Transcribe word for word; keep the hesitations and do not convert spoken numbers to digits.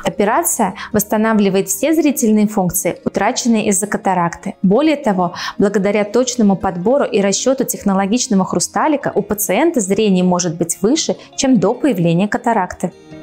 Операция восстанавливает все зрительные функции, утраченные из-за катаракты. Более того, благодаря точному подбору и расчету технологичного хрусталика у пациента зрение может быть выше, чем до появления катаракты.